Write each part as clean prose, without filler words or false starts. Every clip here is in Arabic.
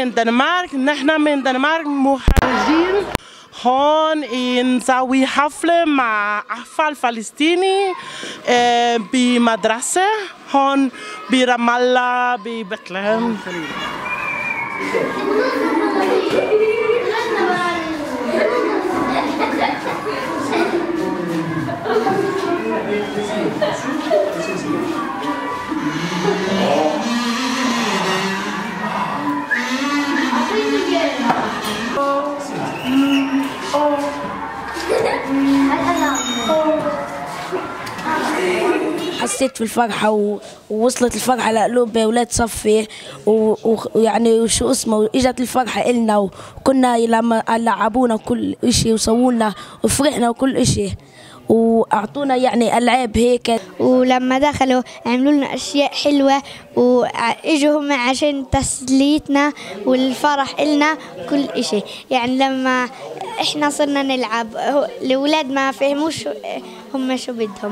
من دنمارك. نحن من دنمارك مخرجين هون نسوي حفلة مع أطفال فلسطيني بمدرسة هون برام الله ببتلهيم. حسيت بالفرحة ووصلت الفرحة لقلوب أولاد صفي ويعني وشو اسمه إجت الفرحة إلنا وكنا لما لعبونا كل إشي وسوولنا وفرحنا وكل إشي وأعطونا يعني ألعاب هيك. ولما دخلوا عملوا لنا أشياء حلوة وإجوا هم عشان تسليتنا والفرح إلنا كل إشي. يعني لما إحنا صرنا نلعب الأولاد ما فهموش هم شو بدهم.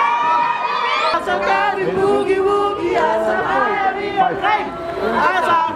Boogie woogie,